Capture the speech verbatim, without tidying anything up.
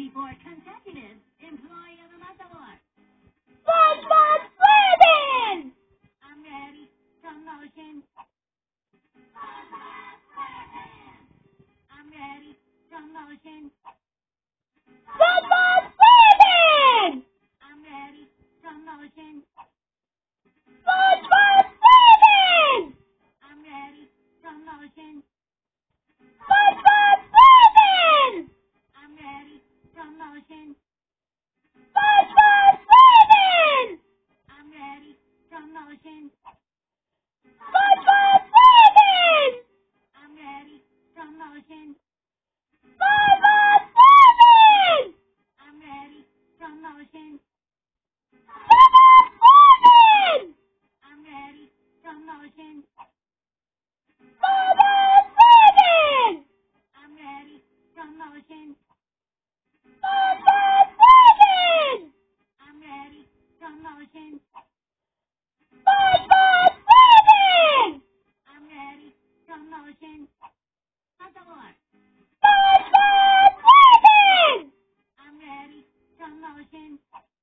ready for consecutive Employee of the Month award. SpongeBob SquarePants! I'm ready. Promotion. SpongeBob SquarePants! I'm ready. Promotion. SpongeBob SquarePants! I'm ready. Promotion. SpongeBob SquarePants! I'm ready. Promotion. SpongeBob SquarePants! I'm ready. Promotion. SpongeBob SquarePants! I'm ready. Promotion. SpongeBob SquarePants! I'm ready. Promotion. SpongeBob SquarePants! I'm ready. Promotion. SpongeBob SquarePants! I'm ready. Promotion. SpongeBob SquarePants! I'm ready. Promotion. SpongeBob SquarePants! I'm ready. Promotion. SpongeBob SquarePants! I'm ready. Promotion. Month award. SpongeBob SquarePants! I'm ready. Promotion.